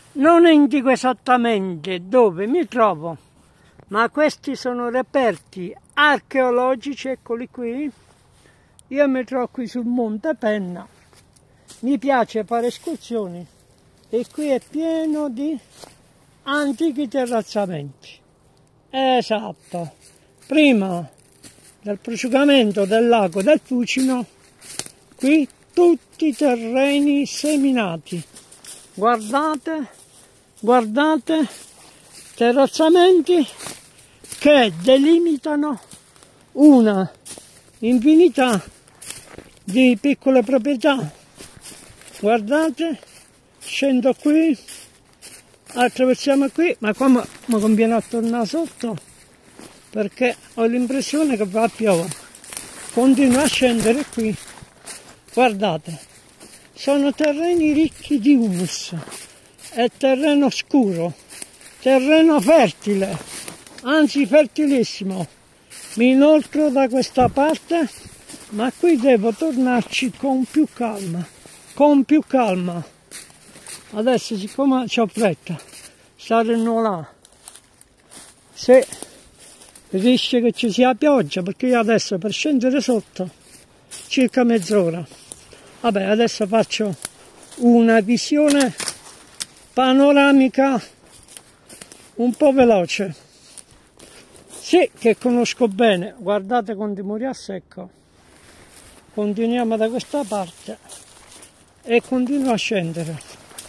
Non indico esattamente dove mi trovo, ma questi sono reperti archeologici, eccoli qui. Io mi trovo qui sul Monte Penna, mi piace fare escursioni e qui è pieno di antichi terrazzamenti. Esatto, prima del prosciugamento del lago del Fucino, qui tutti terreni seminati. Guardate, guardate, terrazzamenti che delimitano una infinità di piccole proprietà. Guardate, scendo qui, attraversiamo qui, ma qua mi conviene a tornare sotto perché ho l'impressione che va a piovere. Continuo a scendere qui, guardate, sono terreni ricchi di humus, è terreno scuro, terreno fertile, anzi fertilissimo. Mi inoltro da questa parte, ma qui devo tornarci con più calma, con più calma. Adesso, siccome ho fretta, stare là, se rischia che ci sia pioggia, perché io adesso per scendere sotto circa mezz'ora. Vabbè, adesso faccio una visione panoramica un po' veloce. Sì, che conosco bene, guardate quanti muri a secco. Continuiamo da questa parte e continuo a scendere.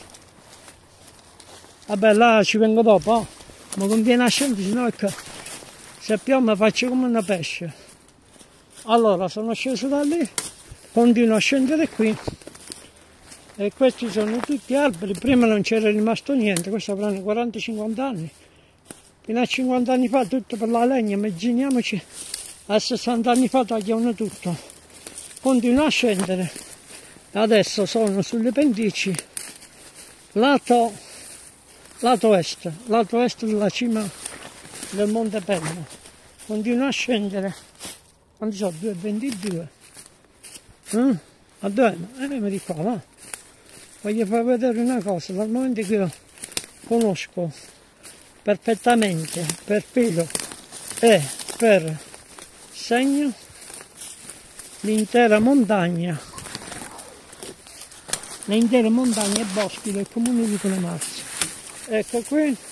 Vabbè, là ci vengo dopo, ma conviene a scendere, sennò che se piove faccio come una pesce. Allora, sono sceso da lì, continuo a scendere qui e questi sono tutti alberi. Prima non c'era rimasto niente, questo avranno 40-50 anni. Fino a 50 anni fa tutto per la legna, immaginiamoci a 60 anni fa tagliavano tutto. Continuo a scendere, adesso sono sulle pendici, lato est della cima del Monte Penna. Continuo a scendere, quanti sono? 2,22? A dove? Mi di qua, va. Voglio far vedere una cosa, dal momento che io conosco perfettamente, per filo e per segno, l'intera montagna e boschi del comune di Colemarzo. Ecco qui